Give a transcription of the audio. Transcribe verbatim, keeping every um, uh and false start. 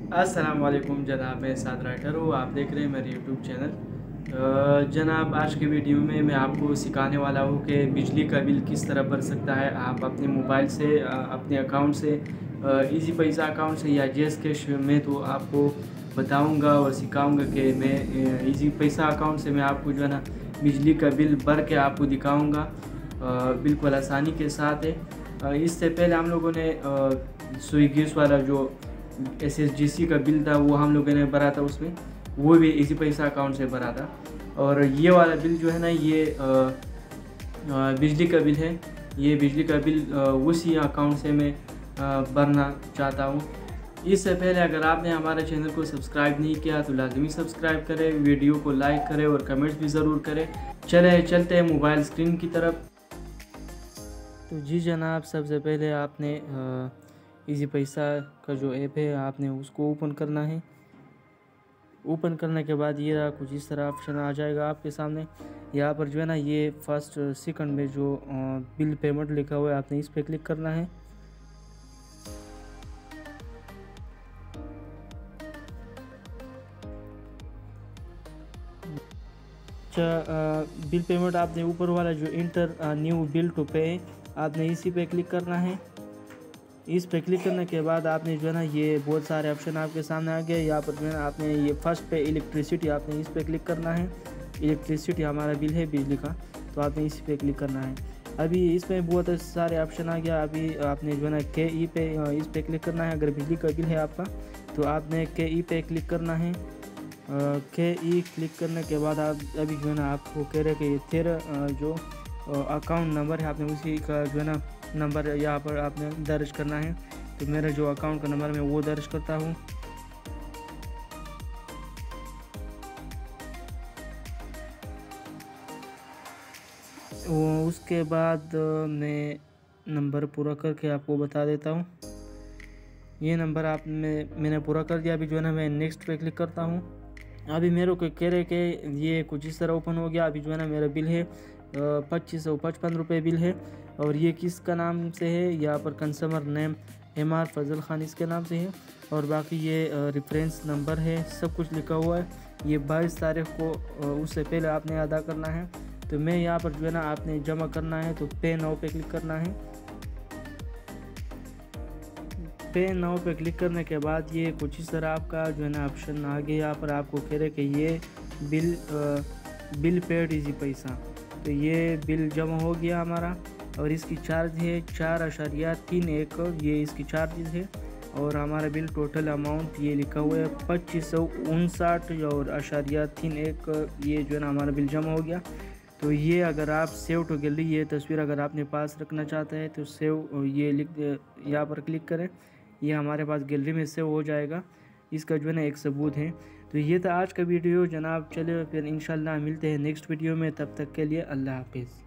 अस्सलाम वालेकुम जनाब, मैं साद राइटर हूँ। आप देख रहे हैं मेरे यूट्यूब चैनल। जनाब, आज के वीडियो में मैं आपको सिखाने वाला हूँ कि बिजली का बिल किस तरह भर सकता है आप अपने मोबाइल से, अपने अकाउंट से, इजी पैसा अकाउंट से या जेस कैश में। तो आपको बताऊँगा और सिखाऊँगा कि मैं इजी पैसा अकाउंट से मैं आपको जो है ना बिजली का बिल भर के आपको दिखाऊँगा बिल्कुल आसानी के साथ है। इससे पहले हम लोगों ने स्विगी वाला जो एस एस जी सी का बिल था वो हम लोगों ने भरा था, उसमें वो भी इजी पैसा अकाउंट से भरा था। और ये वाला बिल जो है ना ये आ, आ, बिजली का बिल है। ये बिजली का बिल आ, उसी अकाउंट से मैं आ, भरना चाहता हूँ। इससे पहले अगर आपने हमारे चैनल को सब्सक्राइब नहीं किया तो लाजमी सब्सक्राइब करें, वीडियो को लाइक करें और कमेंट्स भी ज़रूर करें। चले चलते हैं मोबाइल स्क्रीन की तरफ। तो जी जनाब, सबसे पहले आपने इजी पैसा का जो ऐप है आपने उसको ओपन करना है। ओपन करने के बाद ये रहा कुछ इस तरह ऑप्शन आ जाएगा आपके सामने। यहाँ पर जो है ना ये फर्स्ट सेकंड में जो बिल पेमेंट लिखा हुआ है आपने इस पर क्लिक करना है। अच्छा, बिल पेमेंट आपने ऊपर वाला जो इंटर न्यू बिल टू पे आपने इसी पे क्लिक करना है। इस पे क्लिक करने के बाद आपने जो है ना ये बहुत सारे ऑप्शन आपके सामने आ गए। यहाँ पर जो है ना आपने ये फर्स्ट पे इलेक्ट्रिसिटी आपने इस पे क्लिक करना है। इलेक्ट्रिसिटी हमारा बिल है बिजली का, तो आपने इसी पे क्लिक करना है। अभी इसमें बहुत सारे ऑप्शन आ गया। अभी आपने जो है ना के ई पे इस पे क्लिक करना है। अगर बिजली का बिल है आपका तो आपने के ई पे क्लिक करना है। के ई क्लिक करने के बाद आप अभी जो है ना आपको कह रहे कि तेरा जो अकाउंट नंबर है आपने उसी का जो है ना नंबर यहाँ पर आपने दर्ज करना है। तो मेरा जो अकाउंट का नंबर मैं वो दर्ज करता हूँ। वो उसके बाद मैं नंबर पूरा करके आपको बता देता हूँ। ये नंबर आप में मैंने पूरा कर दिया। अभी जो है ना मैं नेक्स्ट पे क्लिक करता हूँ। अभी मेरे को कह रहे कि ये कुछ इस तरह ओपन हो गया। अभी जो है ना मेरा बिल है पच्चीस सौ पचपन रुपये बिल है। और ये किसका नाम से है, यहाँ पर consumer name M R Fazal Khan इसके नाम से है। और बाकी ये रेफरेंस नंबर है, सब कुछ लिखा हुआ है। ये बाईस तारीख को उससे पहले आपने अदा करना है। तो मैं यहाँ पर जो है ना आपने जमा करना है तो पे नाउ पे क्लिक करना है। पे नाउ पे क्लिक करने के बाद ये कुछ इस तरह आपका जो है ना ऑप्शन आ गया। यहाँ पर आपको कह रहे कि ये बिल आ, बिल पेड इजी पैसा। तो ये बिल जमा हो गया हमारा और इसकी चार्ज है चार अशारिया तीन एक, ये इसकी चार्जेस है। और हमारा बिल टोटल अमाउंट ये लिखा हुआ है पच्चीस सौ उनसाठ और अशारिया तीन एक, ये जो है ना हमारा बिल जमा हो गया। तो ये अगर आप सेव टू गैलरी ये तस्वीर अगर आपने पास रखना चाहते हैं तो सेव ये लिख यहाँ पर क्लिक करें। ये हमारे पास गैलरी में सेव हो जाएगा। इसका जो है ना एक सबूत है। तो ये था आज का वीडियो जनाब। चले फिर इंशाल्लाह मिलते हैं नेक्स्ट वीडियो में। तब तक के लिए अल्लाह हाफिज़।